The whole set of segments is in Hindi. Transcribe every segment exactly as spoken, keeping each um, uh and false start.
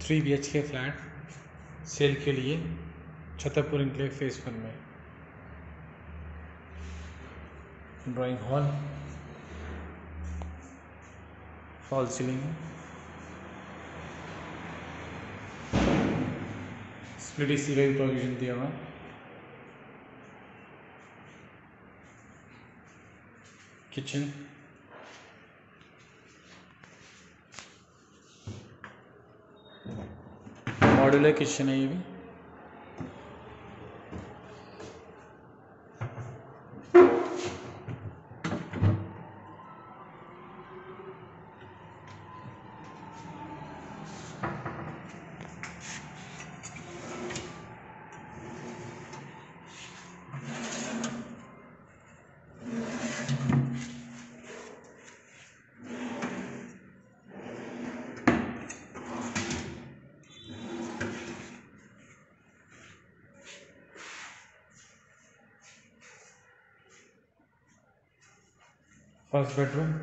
थ्री बी एच के फ्लैट सेल के लिए छतरपुर इंक्लेव फेज वन में। Drawing hall, fall ceiling, split AC का भी प्रोविजन दिया हुआ। किचन, मॉड्यूलर किचन है ये भी। फर्स्ट बेडरूम,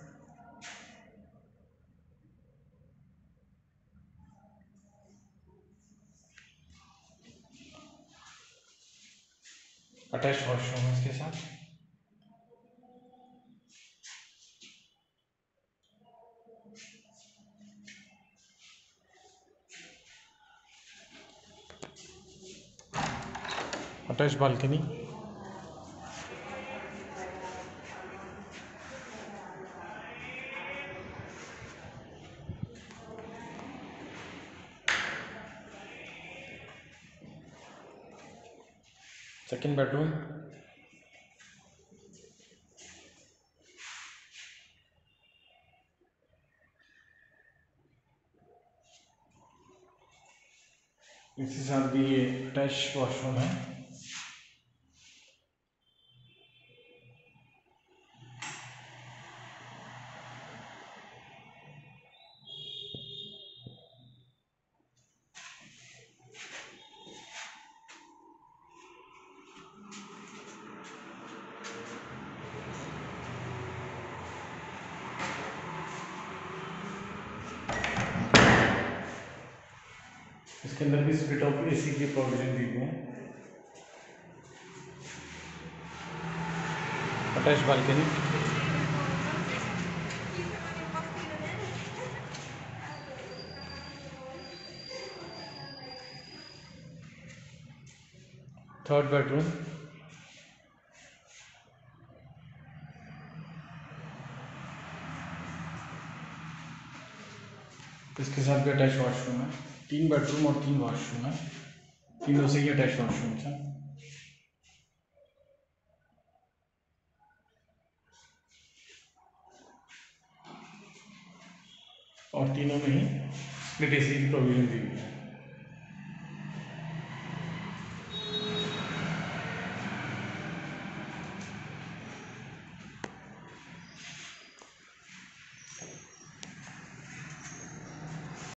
अटैच वॉशरूम है इसके साथ। अटैच बालकनी, सेकेंड बेडरूम, इसके साथ भी ये अटैच वॉशरूम है। इसके अंदर भी स्प्लिट ऑफ एसी की प्रोविजन दी हुई है। अटैच बालकनी, थर्ड बेडरूम, इसके साथ भी अटैच वॉशरूम है। तीन बेडरूम और तीन वॉशरूम है, तीनों से ही अटैच वॉशरूम है और तीनों में ही स्प्लिट एसी की प्रोविजन दी हुई है।